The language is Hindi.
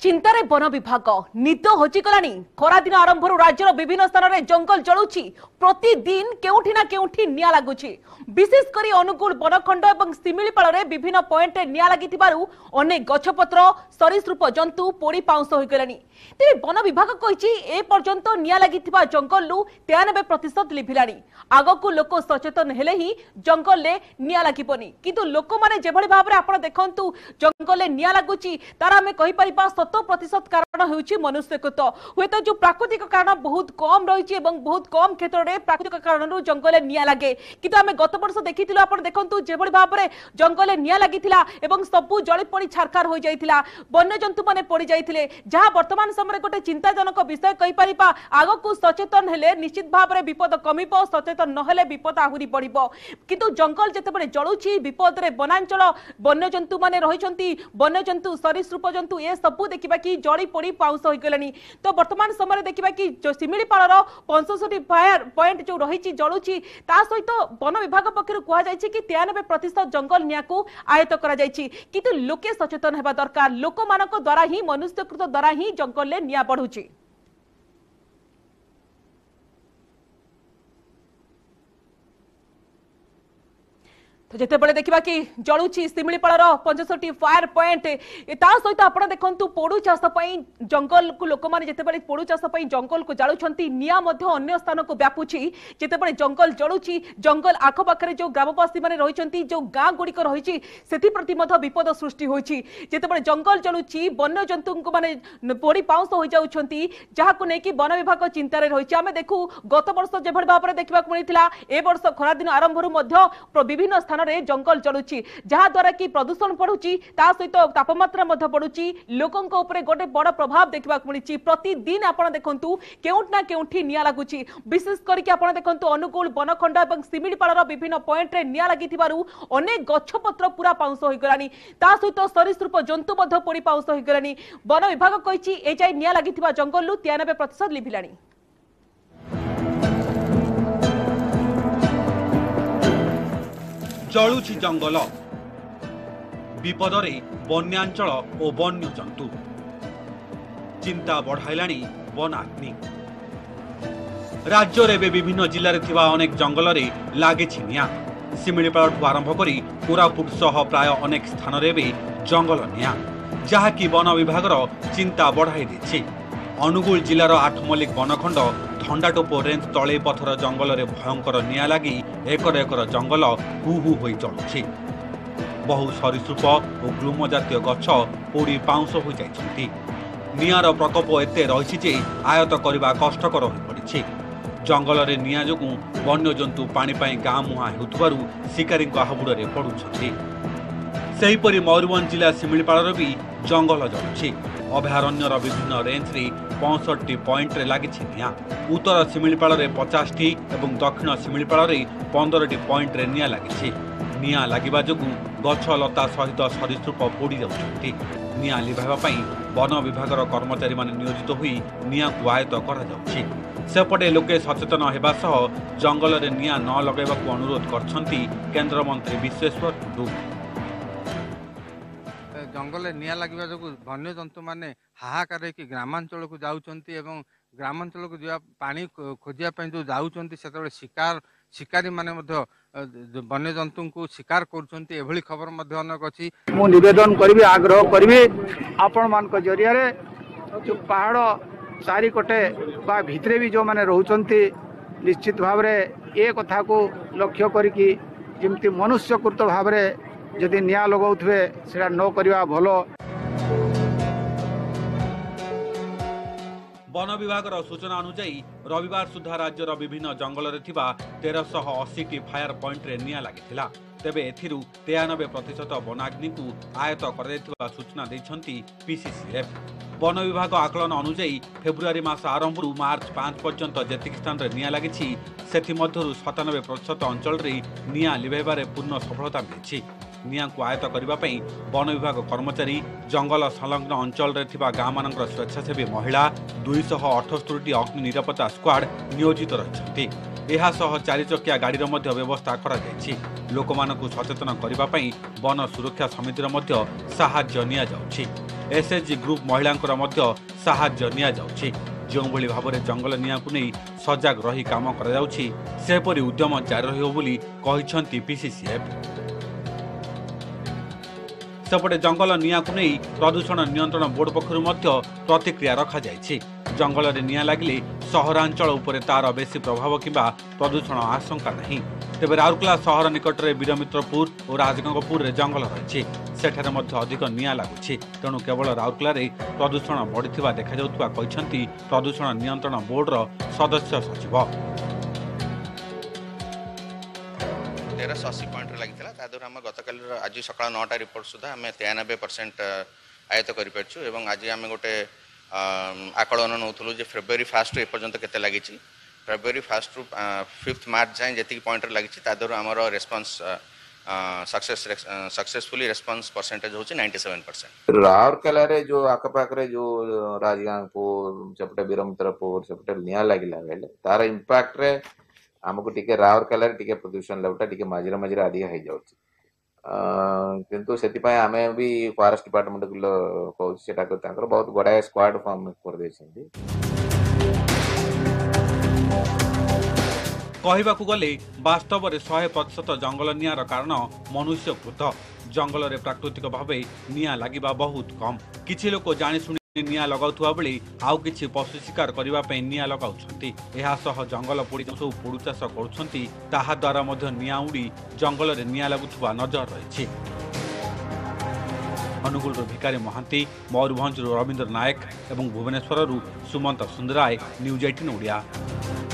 चिंतारे वन विभाग निद हजिगलानी खरा दिन आरंभ राज्यर विभिन्न स्थान में जंगल जलुची प्रतिदिन केउठी ना केउठी निया लागुची विशेषकर अनुगुल बनखंड और सिमिलीपाल में विभिन्न पॉइंट निया लागिथिबारु अनेक गछपत्र सरीसृप जंतु पोड़ी पाउंस होइगलानी। तेरे वन विभाग कहिछि ए पर्यंत निया लागिथिबा जंगलु 93% लिभिलानी। आगकु लोक सचेतन हेले ही जंगल ले निया लागिबनी किंतु लोक माने जेभଳି भाबरे आपण देखंतु जंगल ले निया लागुची तारा हमें कहि परिबा 100% कारण होउछि मनुष्यकृत हुएत जो प्राकृतिक कारण बहुत कम रही बहुत कम क्षेत्र में प्राकृतिक कारण जंगल निया लगे किंतु आम गत वर्ष देखी आप देखु जो भाव में जंगल निया लगी सबू जली पड़ी छारखार हो जाता वन्य जंतु मैंने पड़ जाते जहाँ वर्तमान समय गोटे चिंताजनक विषय कहीपर आग को सचेतन हेले निश्चित भाव में विपद कमिब सचेतन नहेले विपद आहरी बढ़ किंतु जंगल जिते जलुची विपद में वनांचल वन्य जंतु मैंने रही वन्य जंतु सरीसृप जंतु ए सबू देखा कि जड़ी पड़ी पाउस होगलानी। तो वर्तमान समय देखा कि जो सिमिलीपाल 65 फायर पॉइंट जो रही जलुची सहित वन विभाग पक्षर कहुई कि 93% जंगल निया को आयत्त कर लोके सचेतन होगा दरकार लोक मान द्वारा ही मनुष्यकृत द्वारा ही जंगल निया बढ़ुची। तो जितेबाला देखा कि जलुची सिमिलीपाल 65 फायर पॉइंट सहित आप देखु पोड़ू चाष जंगल को लोक मैंने जितेबाला पोड़ू चाष जंगल को जालुंट निया अन्य स्थान को व्यापुची जितेबाला जंगल जलुची जंगल आखपाखे जो ग्रामवासी मैंने रही जो गाँ गुड़िक रही प्रति विपद सृष्टि होती जितेबाला जंगल जलुची वन्य जंतु को मैंने पोड़ी पाउंस हो जाती जहाँ को लेकिन वन विभाग चिंतार रही आम देखू गत वर्ष जो भाव में देखा मिलता ए वर्ष खरा दिन आरंभ विभिन्न स्थान जंगल जलुची जहा द्वारा कि प्रदूषण बढ़ुची सहित तापमात्रा बढ़ुची लोकों गोटे बड़ प्रभाव देखा मिली प्रतिदिन आप देखु केउठ ना केउठी निया लागुची विशेष करके आप देखु अनुगुल बनखंड और सिमिलीपाल विभिन्न पॉइंट रे निया लागिथिबारु अनेक गछपत्र पूरा पाउंस होइगलानी सहित सरीसृप जंतु पोड़ी पाउंस होइगलानी। वन विभाग कहिछि ए जाय निया लागिथिबा जंगलु 93% लिभिलानी। जलुची जंगल विपदरे वन्यांचल और वन्य जंतु चिंता बढ़ाइलाणी वनाग्नि राज्य में विभिन्न जिले में अनेक जंगल में लगे निया सिमिलीपाल आरंभ कर कोरापुट सह प्राय अनेक स्थान में जंगल निया जहाँकि वन विभाग चिंता बढ़ाई देछि। अनुगुल जिलार आठमल्लिक बनखंड धंडाटोप रेंज तले पथर जंगल में भयंकर निया लगी एकर एकर जंगल हु हु हो जलुछि बहु सरीसृप और ग्लूम जातीय गछ पोड़ी पाउंस हो जाइछन्ति। नियार प्रकोप एते रही जे आयत करने कष्टकर हो पड़ी जंगल में निया जोगु वन्य जंतु पानी पाई गाँ मुहां हेउथबारु शिकारी हाबुड़े पड़ुछन्ति। सेहीपरि मयूरभंज जिला सिमिलीपाल भी जंगल जलुछि अभयारण्यर विभिन्न रेंज रे 65 पॉइंट रे लगी निया उत्तर सिमिलीपाल रे 50 और दक्षिण सिमिलीपाल रे 15 पॉइंट रे निया लगी निया लगिबा जोगु गछ लता सहित सरीसृप पोड़ी जाउछन्ति। निया लिभाइबा पई वन विभाग कर्मचारी माने नियोजित होई निया को आयत्त करा जाउछि। सेपटे लोके सचेतन हेबा सह जंगल रे निया न लगाइबाकू अनुरोध करछन्ति केंद्र मंत्री विश्वेश्वर टुडू। जंगल निया लगे जो वन्य जंतु मैंने हाहाकार कि ग्रामांचल को जाऊँगी ग्रामांचल को जा पानी खोजापी जो जाऊँगी से शिकार शिकारी माने वन्य जंतु को शिकार कर खबर अनेक अच्छी मु निवेदन करी आग्रह करी आपण मान जरिया जो पहाड़ चारिकोटे बा भितरे भी जो माने रहउचंती निश्चित भाव ए कथा को लक्ष्य करी जमती मनुष्यकृत भाव जदि निया लगाउथबे सेटा न करिवा भलो। वन विभाग सूचना अनुसार रविवार सुधा राज्यर विभिन्न जंगल में 1380 फायर पॉइंट रे निया लागिथिला तेबे एथिरु 93% वनाग्नि को आयत्त कर सूचना देछंती पीसीसीएफ। वन विभाग आकलन अनुसार फेब्रुआरी मास आरंभ मार्च 5 पर्यंत जेतिक स्थान रे निया लागिछि सेथि मध्यरु 97% अंचल रे निया लिभाइबारे पूर्ण सफलता मिलिछि। निया को आयत्त करने वन विभाग कर्मचारी जंगल संलग्न अंचल में गाँ मान स्वेच्छासेवी महिला 278 अग्नि निरापत्ता स्क्वाड नियोजित रही एहासह 4 चकिया गाड़ीर व्यवस्था कर लोक सचेतन करने वन सुरक्षा समितिर साहाय्य निया जाउछि। एसएचजी ग्रुप महिलांकर मध्य साहाय्य निया जाउछि। जोंभଳି भाବରେ जंगल निया को नहीं सजग रही काम करा जाउछि सेपरि उद्यम जारी रहियो बोली कहिसंती पीसीसीएफ। सेपटे जंगल निया को नहीं प्रदूषण नियंत्रण बोर्ड पक्षरु मध्य प्रतिक्रिया रखा जायछि। जंगल रे निया लागले सहरांचल उपरे तार बेसी प्रभाव किंबा प्रदूषण आशंका नहीं। तेबे राउरकेला सहर निकट में वीरमित्रपुर और राजगंगपुर रे जंगल रही सेठारे मध्य अधिक निया लागुछि। तेणु केवल राउरकेला रे प्रदूषण बढ़िथिबा देखा जाउथुवा कहिसंती प्रदूषण नियंत्रण बोर्ड रो सदस्य सचिव। 1380 पॉइंट लगी आम गतकाल आज सका 9टा रिपोर्ट सुधा आम 93% आयत्त कर आज आम गोटे आकलन नौलु जे फेब्रुआरी 1 एपर्यंत केते लगी फेब्रुआरी 1 रु 5 मार्च जाए जी पॉइंट लगी आमर रेस्पॉन्स सक्सेसफुली रेस्पॉन्स परसेंटेज होची 97%। राउरकेला रे जो आखपाखरे जो राजगांगपुर सेपटे वीरमित्रपुर सेपटे निया लागिला बेले तार इंपैक्ट रे आमको टिके राउरकेला रे टिके प्रदूषण लेवलटा टिके मझिरे मझिरे अधिक हो जाउची। किंतु सेतिपाय आमे भी फॉरेस्ट डिपार्टमेंट को कहू सेटा को तांकर बहुत बड़ा स्क्वाड फॉर्म कर देछिंदी। कहवाकू गले वास्तव में 100% जंगल नियार कारण मनुष्यकृत। जंगल रे प्राकृतिक भाव निया लगिबा बहुत कम। किछि लोक जानी निया लगाउथुवा बेले आउ किछि पशु शिकार करिबा पे निया लगाउछंती। एहा सह जंगल पोड़ी सब पोड़ू चाष करुछंती ताहा द्वारा मध्य निया उड़ी जंगल रे निया लागुथुवा नजर रहिछि। अनुगुल भिकारी महांती, मयूरभंज रविंद्र नायक एवं भुवनेश्वर सुमंत सुंदराय, न्यूज 18 ओडिया।